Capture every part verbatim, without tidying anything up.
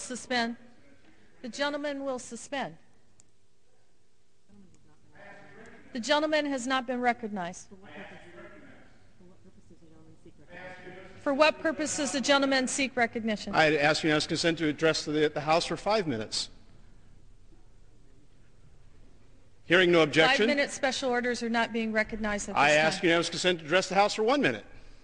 suspend. The gentleman will suspend. The gentleman has not been recognized. For what purpose does the gentleman seek recognition? I ask unanimous consent to address the, the House for five minutes. Hearing no objection. Five-minute special orders are not being recognized at this I time. ask unanimous consent to address the House for one minute.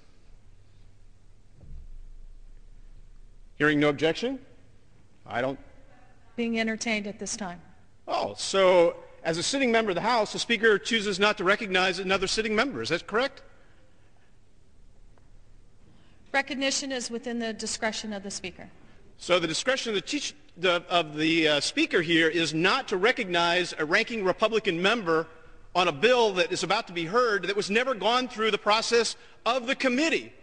Hearing no objection. I don't. Being entertained at this time. Oh, so as a sitting member of the House, the Speaker chooses not to recognize another sitting member. Is that correct? Recognition is within the discretion of the Speaker. So the discretion of the, teach, the, of the uh, Speaker here is not to recognize a ranking Republican member on a bill that is about to be heard that was never gone through the process of the committee.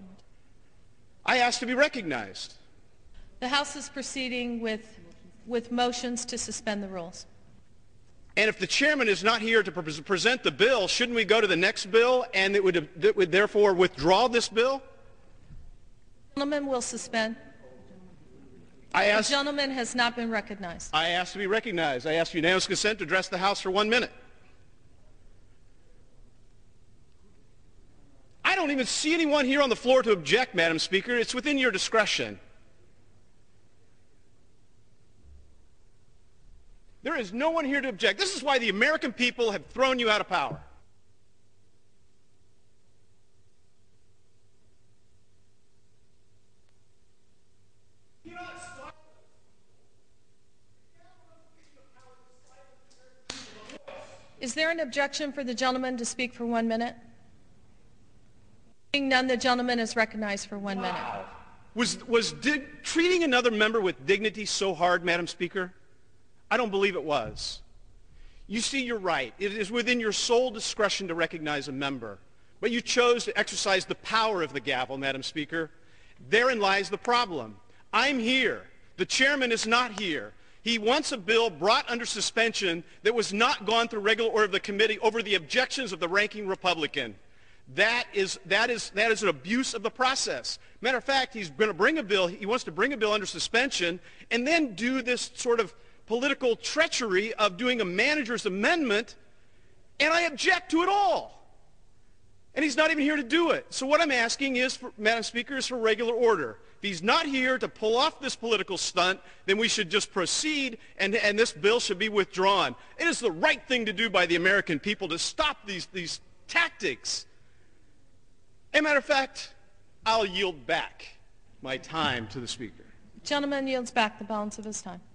I ask to be recognized. The House is proceeding with, with motions to suspend the rules. And if the chairman is not here to pre present the bill, shouldn't we go to the next bill and it would, it would therefore withdraw this bill? The gentleman will suspend. I ask, the gentleman has not been recognized. I ask to be recognized. I ask unanimous consent to address the House for one minute. I don't even see anyone here on the floor to object, Madam Speaker. It's within your discretion. There is no one here to object. This is why the American people have thrown you out of power. Is there an objection for the gentleman to speak for one minute? Being none, the gentleman is recognized for one minute. Was, was treating another member with dignity so hard, Madam Speaker? I don't believe it was. You see, you're right. It is within your sole discretion to recognize a member. But you chose to exercise the power of the gavel, Madam Speaker. Therein lies the problem. I'm here. The chairman is not here. He wants a bill brought under suspension that was not gone through regular order of the committee over the objections of the ranking Republican. That is, that is, that is an abuse of the process. Matter of fact, he's going to bring a bill, he wants to bring a bill under suspension and then do this sort of political treachery of doing a manager's amendment, and I object to it all. And he's not even here to do it. So what I'm asking is, for, Madam Speaker, is for regular order. If he's not here to pull off this political stunt, then we should just proceed and, and this bill should be withdrawn. It is the right thing to do by the American people to stop these, these tactics. As a matter of fact, I'll yield back my time to the Speaker. The gentleman yields back the balance of his time.